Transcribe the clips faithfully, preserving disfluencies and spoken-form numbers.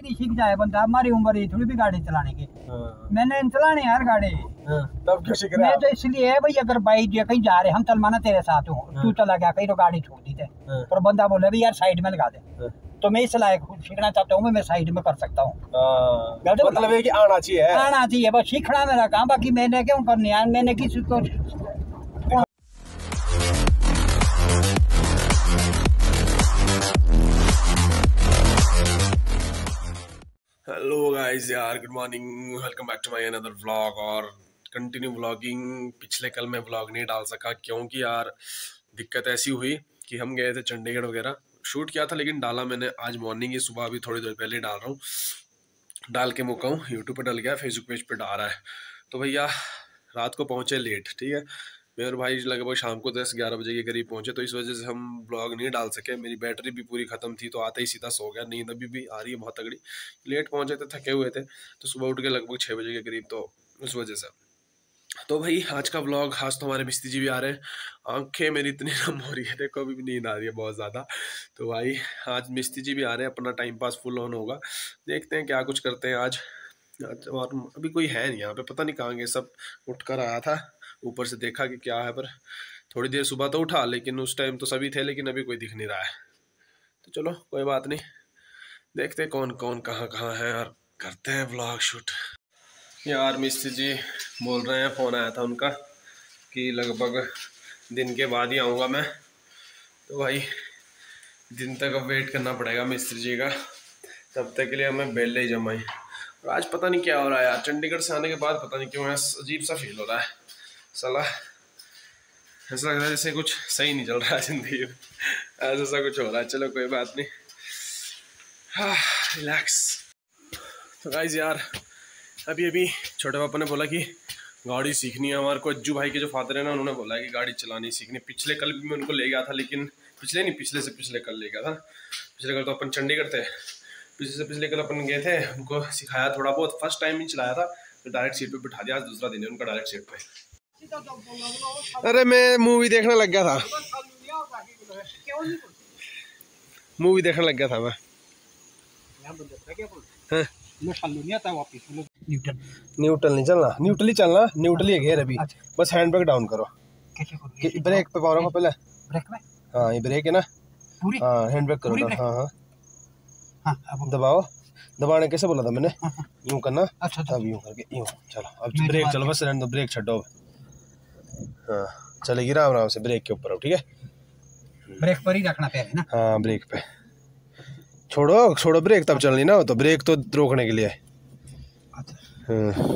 सीख जाए बंदा। हमारी उम्र ही थोड़ी भी गाड़ी चलाने की। हाँ। मैंने चलाने यार गाड़ी। हाँ। तब क्यों सीख रहा है? मैं तो इसलिए है भाई, अगर बाइक कहीं जा रहे हम चलवाना तेरे साथ हूँ। हाँ। तू चला गया कहीं तो गाड़ी छोड़ दी थे। हाँ। और बंदा बोले भाई यार साइड में लगा दे। हाँ। तो मैं इस लायक सीखना चाहता हूँ, मैं साइड में कर सकता हूँ। मतलब है कि आना चाहिए, आना चाहिए बस, सीखना मेरा काम। बाकी मैंने क्यों करनी है, मैंने किसी को। हेलो गाइस यार, good morning, welcome back to my another vlog. और कंटिन्यू व्लॉगिंग। पिछले कल मैं व्लॉग नहीं डाल सका क्योंकि यार दिक्कत ऐसी हुई कि हम गए थे चंडीगढ़ वगैरह, शूट किया था, लेकिन डाला मैंने आज मॉर्निंग ही, सुबह अभी थोड़ी देर पहले डाल रहा हूँ। डाल के मुका हूँ, यूट्यूब पर डल गया, फेसबुक पेज पे डाल रहा है। तो भैया रात को पहुँचे लेट, ठीक है। मैं और भाई लगभग शाम को दस ग्यारह बजे के करीब पहुंचे, तो इस वजह से हम ब्लॉग नहीं डाल सके। मेरी बैटरी भी पूरी ख़त्म थी, तो आते ही सीधा सो गया। नींद अभी भी आ रही है बहुत तगड़ी। लेट पहुंचे थे, थके हुए थे, तो सुबह उठ के लगभग छः बजे के करीब, तो उस वजह से। तो भाई आज का ब्लॉग, आज तो हमारे मिस्त्री जी भी आ रहे हैं। आंखें मेरी इतनी नम हो रही है, देखो अभी भी नींद आ रही है बहुत ज़्यादा। तो भाई आज मिस्त्री जी भी आ रहे हैं, अपना टाइम पास फुल ऑन होगा। देखते हैं क्या कुछ करते हैं आज। और अभी कोई है नहीं यहाँ पे, पता नहीं कहाँ गए सब। उठ कर आया था, ऊपर से देखा कि क्या है, पर थोड़ी देर सुबह तो उठा, लेकिन उस टाइम तो सभी थे, लेकिन अभी कोई दिख नहीं रहा है। तो चलो कोई बात नहीं, देखते हैं कौन कौन कहाँ कहाँ है और करते हैं व्लॉग शूट। यार मिस्त्री जी बोल रहे हैं, फ़ोन आया था उनका कि लगभग दिन के बाद ही आऊँगा मैं। तो भाई दिन तक अब वेट करना पड़ेगा मिस्त्री जी का, तब तक के लिए हमें बेल ही जमाई। और आज पता नहीं क्या हो रहा है यार, चंडीगढ़ से आने के बाद पता नहीं क्यों अजीब सा फील हो रहा है। साला ऐसा लग रहा है जैसे कुछ सही नहीं चल रहा है जिंदगी में, ऐसा सा कुछ हो रहा है। चलो कोई बात नहीं, हाँ रिलैक्स। तो गाइस यार अभी अभी छोटे पापा ने बोला कि गाड़ी सीखनी है हमारे को। अज्जू भाई के जो फादर है ना, उन्होंने बोला है कि गाड़ी चलानी सीखनी। पिछले कल भी मैं उनको ले गया था, लेकिन पिछले नहीं पिछले से पिछले कल ले गया था। पिछले कल तो अपन चंडीगढ़ थे, पिछले से पिछले कल अपन गए थे, उनको सिखाया थोड़ा बहुत। फर्स्ट टाइम ही चलाया था, तो डायरेक्ट सीट पे बिठा दिया। आज दूसरा दिन है उनका डायरेक्ट सीट पे। अरे मैं मूवी देखने लग गया था, मूवी देखने लग गया था मैं। हाँ? न्यूट्रल न्यूट्रल नहीं चलना, न्यूट्रल ही चलना, न्यूट्रल ही है अभी। बस हैंड ब्रेक डाउन करो, ब्रेक पे पाओ पहले। ब्रेक में हाँ ये ब्रेक है ना पूरी। हाँ हैंड ब्रेक करो। हाँ हाँ हाँ दबाओ, दबाने कैसे बोला था मैंने? यूं करना। अच्छा अब यूं करके यूं। चलो अब ब्रेक चलो, बस रहने दो, ब्रेक छड्डो। हाँ चलेगी आराम आराम से, ब्रेक के ऊपर हो, ठीक है। ब्रेक पर ही रखना पैर है ना। हाँ ब्रेक पे छोड़ो, छोड़ो ब्रेक तब चलनी ना हो, तो ब्रेक तो रोकने के लिए है। हाँ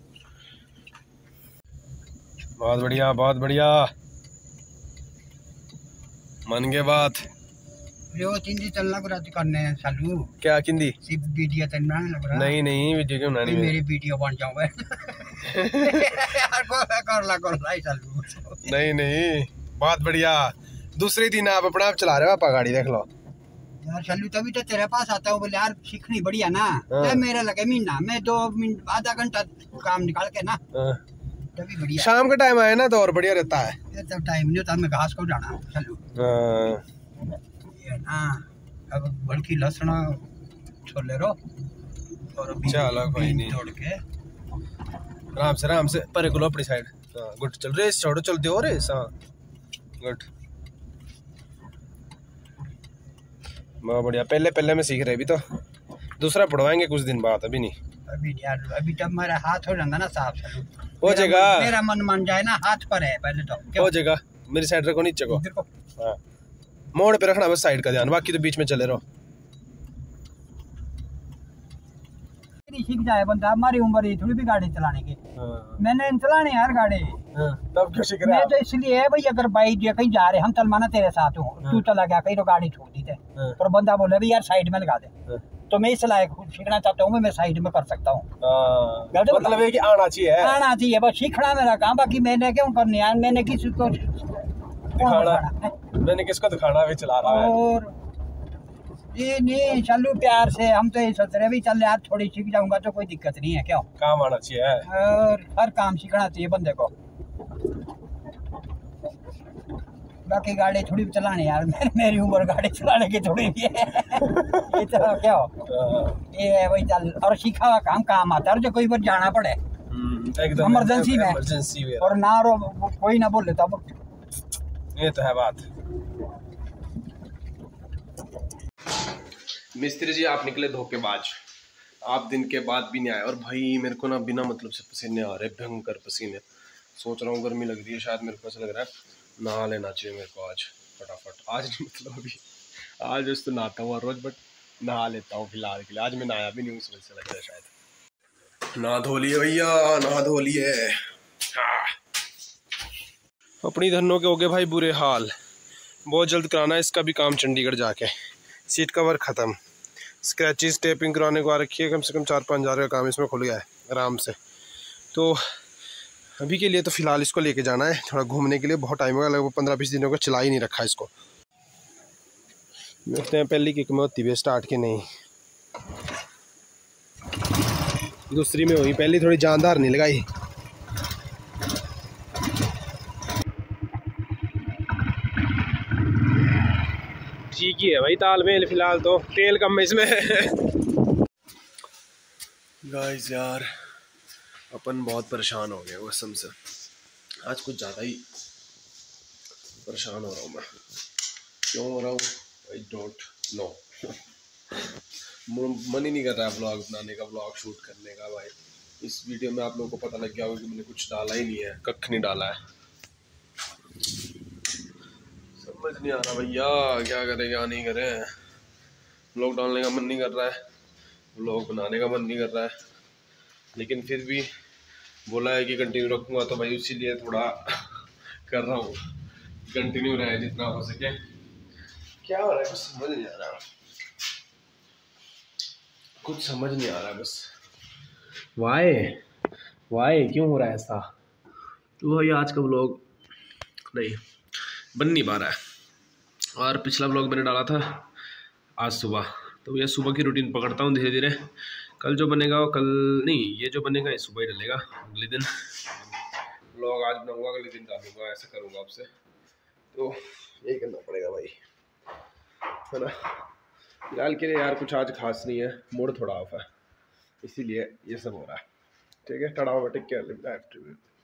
बहुत बढ़िया बहुत बढ़िया, मन के बात। जो चिंदी चलना को रात करने हैं सालू। क्या किंदी? सिर्फ वीडियो तो बनाने लग रहा। नहीं नहीं वीडियो क्यों बनानी है, मेरी वीडियो बन जाऊंगा यार कर ला कर ला सालू। नहीं नहीं बहुत बढ़िया। दूसरे दिन आप अपना आप चला रहे हो, आप गाड़ी देख लो यार सालू। तभी तो तेरे पास आता हूँ, बोले यार सीखनी बढ़िया ना। हाँ। मेरे लगे महीना में दो मिनट आधा घंटा काम निकाल के ना। हाँ। तभी बढ़िया। शाम का टाइम आए ना तो और बढ़िया रहता है। तब टाइम नहीं होता, मैं घास को जाना सालू। हाँ अब बल्कि लहसुन छोले रो और चलो कोई नहीं, तोड़ के आराम से आराम से परे को लो अपनी साइड। हाँ गुड, चल रेस छोड़ो, चल दो रेस। हाँ गुड बहुत बढ़िया। पहले पहले में सीख रहे, अभी तो दूसरा पढ़वाएंगे कुछ दिन बाद, अभी नहीं। अभी यार अभी तब मेरा हाथ हो जाता ना साफ सालू, हो जाएगा। मेरा मन मान जाए ना, हाथ पर है पहले तो हो जाएगा। मेरी साइड रखो, नीचे को। हाँ मोड़ पे रखना बस, साइड का ध्यान, बाकी तो बीच में चले रहो। सीख जाए बंदा। हमारी उम्र ही थोड़ी भी गाड़ी चलाने की। हाँ। मैंने चलाने यार गाड़ी। हाँ। तब क्यों सीख रहा है? मैं तो इसलिए है भाई, अगर बाइक कहीं जा रहे हम चलवाना तेरे साथ हूँ। हाँ। तू चला गया कहीं तो गाड़ी छोड़ दी थे। हाँ। और बंदा बोले भाई यार साइड में लगा दे। हाँ। तो मैं इस लायक सीखना चाहता हूँ, मैं साइड में कर सकता हूँ। मतलब है कि आना चाहिए, आना चाहिए बस, सीखना मेरा काम। बाकी मैंने क्यों करनी यार, मैंने किसी को दिखाना, मैंने किसको दिखाना, भी चला रहा है। और ये नहीं चलू प्यार से, हम तो ये सोच रहे भी चल यार थोड़ी सीख जाऊंगा तो कोई दिक्कत नहीं है। क्यों काम आना चाहिए, और हर काम सीखना चाहिए बंदे को। बाकी गाड़ी थोड़ी चलाने यार, मेरी मेरी उम्र गाड़ी चलाने की थोड़ी भी है। ये चलो क्या हो, ये वही चल और सीखा हुआ काम काम आता है, जो कोई बार जाना पड़े इमरजेंसी में, इमरजेंसी में और ना रो कोई ना बोले तब। ये तो है बात। मिस्त्री जी आप निकले धोखेबाज, आप दिन के बाद भी नहीं आए। और भाई मेरे को ना बिना मतलब से पसीने आ रहे, भयंकर पसीने। सोच रहा हूँ गर्मी लग रही है, शायद मेरे को ऐसा लग रहा है नहा लेना चाहिए मेरे को आज फटाफट। आज नहीं मतलब अभी, आज उस तो नहाता हूँ हर रोज, बट नहा लेता हूँ फिलहाल के लिए। आज मैं नहाया भी नहीं हूँ, इस वजह से लग रहा है शायद। नहा धो लिए भैया, नहा धो लिए। हाँ। अपनी धनों के हो गए भाई बुरे हाल। बहुत जल्द कराना है इसका भी काम चंडीगढ़ जाके। सीट कवर ख़त्म, स्क्रैचेस टेपिंग कराने को आ रखी है, कम से कम चार पाँच हज़ार का काम इसमें खुल गया है आराम से। तो अभी के लिए तो फ़िलहाल इसको लेके जाना है थोड़ा घूमने के लिए, बहुत टाइम होगा, लगभग पंद्रह बीस दिनों का चला ही नहीं रखा इसको। देखते हैं पहली किक में होती है स्टार्ट की नहीं, दूसरी में हुई, पहली थोड़ी जानदार नहीं लगाई। ठीक ही है भाई तालमेल, फिलहाल तो तेल कम है इसमें। गाइस यार अपन बहुत परेशान हो गए कसम से, आज कुछ ज़्यादा ही परेशान हो रहा हूँ मैं। क्यों हो रहा हूँ आई डोंट नो। मन ही नहीं कर रहा है व्लॉग बनाने का, व्लॉग शूट करने का। भाई इस वीडियो में आप लोगों को पता लग गया होगा कि मैंने कुछ डाला ही नहीं है, कख नहीं डाला है। समझ नहीं आ रहा भैया क्या करें क्या नहीं करें। व्लॉग डालने का मन नहीं कर रहा है, व्लॉग बनाने का मन नहीं कर रहा है, लेकिन फिर भी बोला है कि कंटिन्यू रखूँगा, तो भाई इसीलिए थोड़ा कर रहा हूँ, कंटिन्यू रहे जितना हो सके। क्या हो रहा है कुछ समझ नहीं आ रहा, कुछ समझ नहीं आ रहा बस। वाई वाई क्यों हो रहा है ऐसा? तो भाई आज का व्लॉग नहीं बन नहीं पा रहा है। और पिछला व्लॉग मैंने डाला था आज सुबह, तो ये सुबह की रूटीन पकड़ता हूँ धीरे धीरे। कल जो बनेगा वो कल नहीं, ये जो बनेगा ये सुबह ही डलेगा। अगले दिन व्लॉग आज बनाऊंगा, अगले दिन डालूंगा, ऐसा करूँगा आपसे। तो यही करना पड़ेगा भाई, है ना। फिलहाल के लिए यार कुछ आज खास नहीं है, मूड थोड़ा ऑफ है, इसीलिए ये सब हो रहा है। ठीक है, टाटा, टेक केयर,